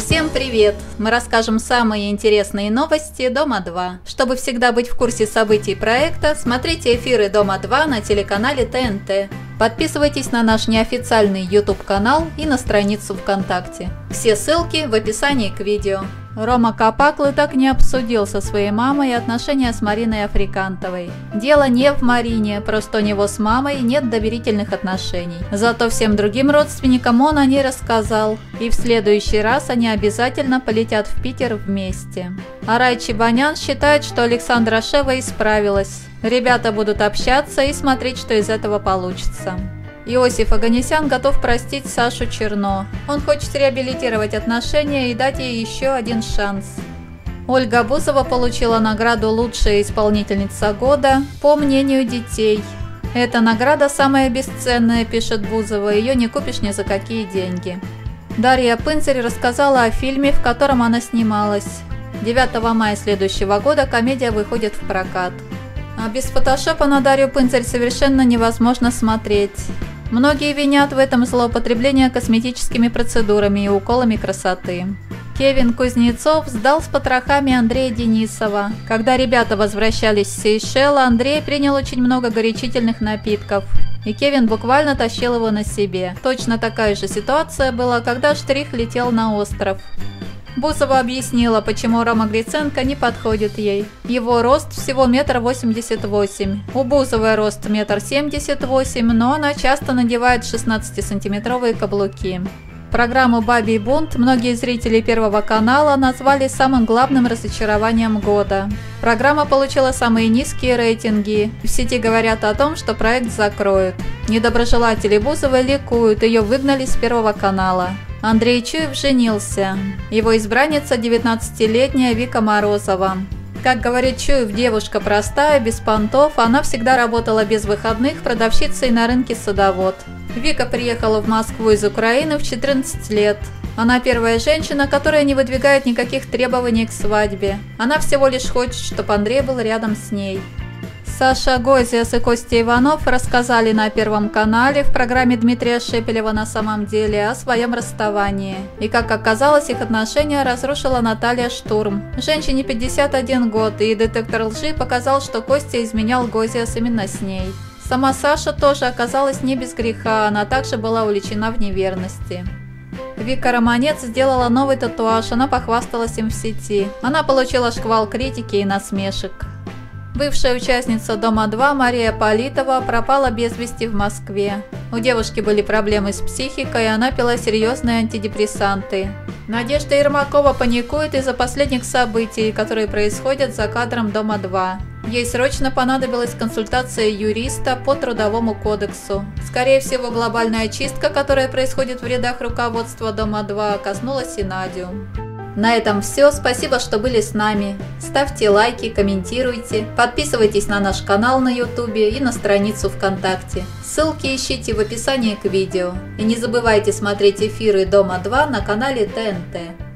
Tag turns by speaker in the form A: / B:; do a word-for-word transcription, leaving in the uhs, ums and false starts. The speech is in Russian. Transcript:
A: Всем привет! Мы расскажем самые интересные новости Дома два. Чтобы всегда быть в курсе событий проекта, смотрите эфиры Дома два на телеканале Т Н Т. Подписывайтесь на наш неофициальный YouTube канал и на страницу ВКонтакте. Все ссылки в описании к видео. Рома Капаклы так не обсудил со своей мамой отношения с Мариной Африкантовой. Дело не в Марине, просто у него с мамой нет доверительных отношений. Зато всем другим родственникам он о ней рассказал, и в следующий раз они обязательно полетят в Питер вместе. Арай Чебанян считает, что Александра Шева исправилась. Ребята будут общаться и смотреть, что из этого получится. Иосиф Оганесян готов простить Сашу Черно. Он хочет реабилитировать отношения и дать ей еще один шанс. Ольга Бузова получила награду «Лучшая исполнительница года» по мнению детей. «Эта награда самая бесценная», пишет Бузова, ее не купишь ни за какие деньги. Дарья Пынцарь рассказала о фильме, в котором она снималась. девятого мая следующего года комедия выходит в прокат. А без фотошопа на Дарью Пынцарь совершенно невозможно смотреть. Многие винят в этом злоупотребление косметическими процедурами и уколами красоты. Кевин Кузнецов сдал с потрохами Андрея Денисова. Когда ребята возвращались с Сейшела, Андрей принял очень много горячительных напитков, и Кевин буквально тащил его на себе. Точно такая же ситуация была, когда Штрих летел на остров. Бузова объяснила, почему Рома Гриценко не подходит ей. Его рост всего метр восемьдесят восемь. У Бузовой рост метр семьдесят восемь, но она часто надевает шестнадцатисантиметровые каблуки. Программу «Бабий бунт» многие зрители Первого канала назвали самым главным разочарованием года. Программа получила самые низкие рейтинги. В сети говорят о том, что проект закроют. Недоброжелатели Бузовой ликуют, ее выгнали с Первого канала. Андрей Чуев женился. Его избранница девятнадцатилетняя Вика Морозова. Как говорит Чуев, девушка простая, без понтов, она всегда работала без выходных продавщицей на рынке Садовод. Вика приехала в Москву из Украины в четырнадцать лет. Она первая женщина, которая не выдвигает никаких требований к свадьбе. Она всего лишь хочет, чтобы Андрей был рядом с ней. Саша Гозиас и Костя Иванов рассказали на Первом канале в программе Дмитрия Шепелева «На самом деле» о своем расставании. И, как оказалось, их отношения разрушила Наталья Штурм. Женщине пятьдесят один год, и детектор лжи показал, что Костя изменял Гозиас именно с ней. Сама Саша тоже оказалась не без греха, она также была уличена в неверности. Вика Романец сделала новый татуаж, она похвасталась им в сети. Она получила шквал критики и насмешек. Бывшая участница Дома два Мария Политова пропала без вести в Москве. У девушки были проблемы с психикой, и она пила серьезные антидепрессанты. Надежда Ермакова паникует из-за последних событий, которые происходят за кадром Дома два. Ей срочно понадобилась консультация юриста по Трудовому кодексу. Скорее всего, глобальная чистка, которая происходит в рядах руководства Дома два, коснулась и Надю. На этом все. Спасибо, что были с нами. Ставьте лайки, комментируйте, подписывайтесь на наш канал на ютубе и на страницу ВКонтакте. Ссылки ищите в описании к видео. И не забывайте смотреть эфиры Дома два на канале Т Н Т.